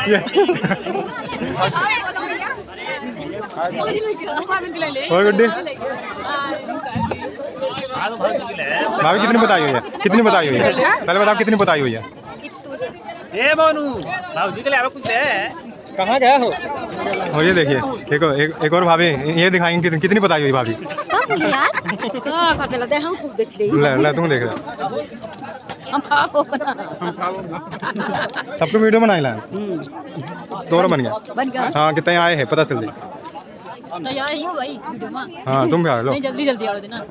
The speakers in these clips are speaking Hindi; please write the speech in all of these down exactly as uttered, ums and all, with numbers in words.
और गुड्डी भाभी कितनी बताई हुई है? कितनी बताई हुई है? पहले बताओ कितनी बताई हुई है? ए मोनू भाभी के लिए कुछ है। कहाँ गया हो? और ये देखिए एक, एक, एक और भाभी ये दिखाएंगे कितनी, कितनी बताई हुई भाभी। ले तुम देख रहे सबको वीडियो बनाई ला दोनों बन गया। हाँ कितने आए हैं पता चल जाए। हाँ तुम भी आ लो जल्दी जल्दी आओ ना।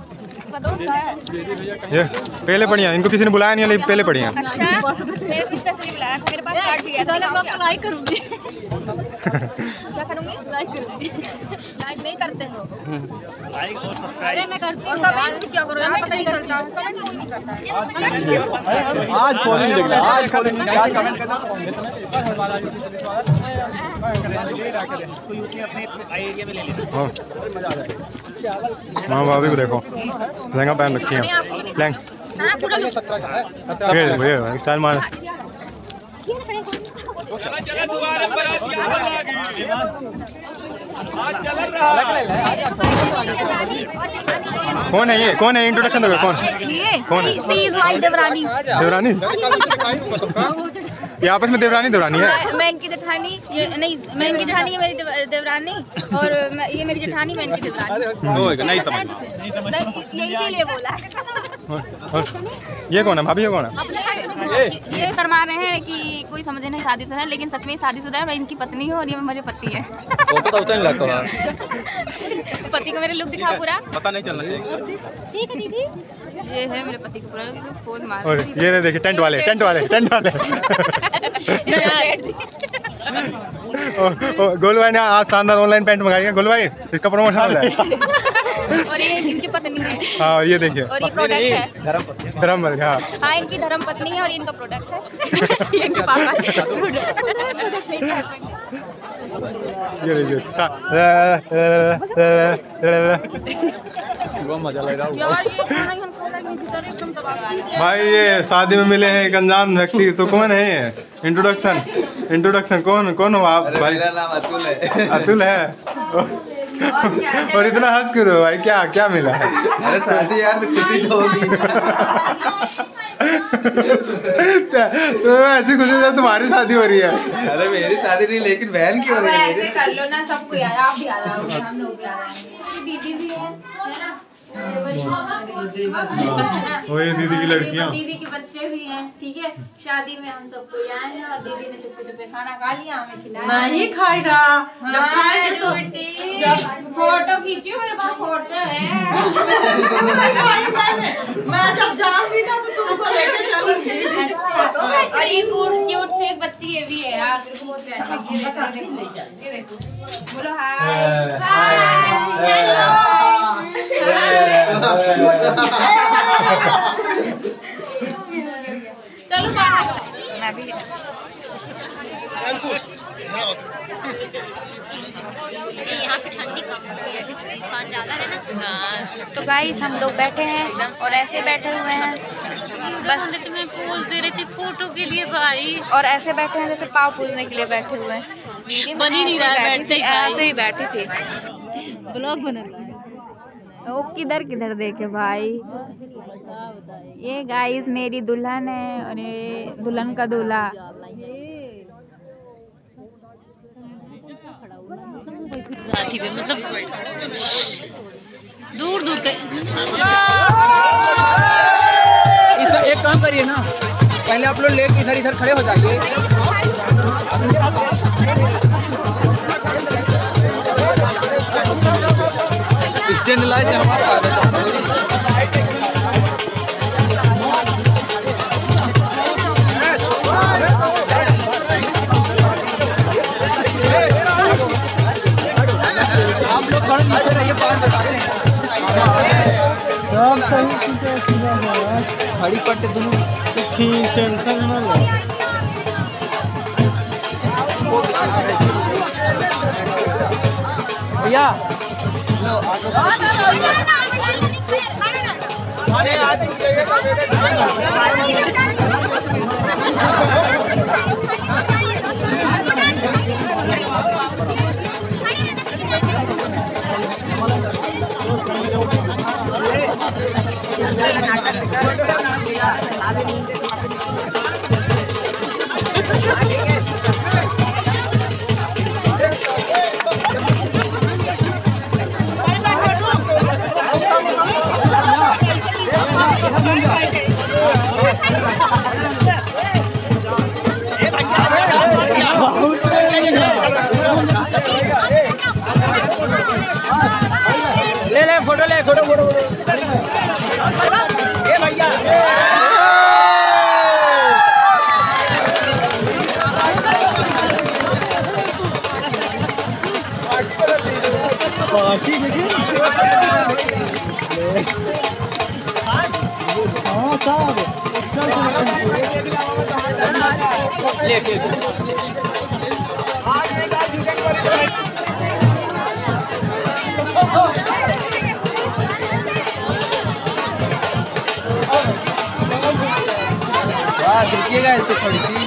ये पहले पढ़िया इनको किसी ने बुलाया नहीं पहले पढ़िया। अच्छा मेरे को स्पेशली बुलाया मेरे पास कार्ड भी है तो मैं लाइक करूंगी। क्या करूंगी? लाइक करूंगी। लाइक नहीं करते हो? लाइक और सब्सक्राइब मैं करती हूं। और कमेंट्स भी क्या करो यार पता नहीं चलता कमेंट कौन नहीं करता है। आज फॉलोइंग देख लो आज फॉलोइंग आज कमेंट करना इसको यूट्यूब अपने एरिया में ले लेना। हां हां भाभी को देखो लहंगा पहन रखी है लहंगा। हां पूरा लुक ये ये स्टाइल मार चला चला दोबारा बारात आ गई आज चल रहा कौन है ये कौन है इंट्रोडक्शन दो कौन ये कौन है? सी इज माय देवरानी। देवरानी ये आपस में देवरानी देवरानी है। मैं इनकी जेठानी ये नहीं मैं इनकी जेठानी ये मेरी देव- देवरानी और मैं ये मेरी जेठानी मैं इनकी देवरानी। नहीं समझ ये इसीलिए बोला है। ये कौन है भाभी ये कौन है? ये शर्मा रहे हैं कि कोई समझे नहीं शादीशुदा है लेकिन सच में शादीशुदा है। मैं इनकी पत्नी हूँ और ये मेरे पति है। फोटो तो उतना नहीं लगता पति को मेरे लुक दिखा पूरा पता नहीं चलना चाहिए। ठीक है दीदी ये है मेरे पति को पूरा पोज मार। और ये नहीं देखिए टेंट वाले टेंट वाले टेंट वाले गोलू भाई ने आज शानदार ऑनलाइन पैंट मंगाई है। गोलू भाई इसका प्रमोशन हो जाए। और ये इनकी पत्नी है। हाँ ये देखिए और ये प्रोडक्ट है धर्म हाँ हाँ इनकी धर्म पत्नी है और इनका प्रोडक्ट है। ये इनके पापा ये देखिए मजा लगा भाई। ये शादी में मिले हैं एक अनजान व्यक्ति तो कौन है ये? इंट्रोडक्शन इंट्रोडक्शन कौन कौन हो आप भाई? मेरा नाम अतुल है। अतुल है और इतना हंस क्यों रहे हो भाई? क्या क्या मिला है? अरे शादी यार तो खुशी तो होगी। तो ऐसी खुशी जब तुम्हारी शादी हो रही है। अरे मेरी शादी नहीं लेकिन बहन की हो रही है। ऐसे कर लो ना सबको यार आप भी आ जाओगे हम लोग भी आ जाएंगे। दीदी भी है है ना वो ये दीदी की लड़कियां दीदी के बच्चे भी हैं ठीक है। शादी में हम सबको आए हैं और दीदी ने चुपके चुपके खाना खा लिया हमें खिलाया नहीं खाई रहा जब खाएंगे तो जब फोटो खींचियो मेरे पास फोटो है। मैं जब जान भी था तो तुमको लेके चलूंगी। और ये क्यूट क्यूट से एक बच्ची ये भी है यार मेरे को बहुत प्यारी लगी। ये देखो बोलो हाय चलो मैं भी यहाँ पे ठंडी कम है तूफान ज़्यादा है ना। तो गाइस हम लोग बैठे हैं और ऐसे बैठे हुए हैं बस तुम्हें पोज दे रही थी फोटो के लिए भाई। और ऐसे बैठे हैं जैसे पाँव पूजने के लिए बैठे हुए हैं। बनी नहीं रहा बैठे ऐसे ही बैठी थी ब्लॉग बना रही। वो किधर किधर देखे भाई। ये गाइस मेरी दुल्हन है और ये दुल्हन का दूल्हा। मतलब दूर दूर के इस एक काम करिए ना पहले आप लोग लेके इधर इधर खड़े हो जाइए। स्टैंड लाए से हमारा आप लोग थोड़ा नीचे रहिए पाँच बताते हैं खड़ी पट्टे दोनों भैया ले ले फोटो ले फोटो फोटो ए भैया ले ले रुकिएगा इससे थोड़ी सी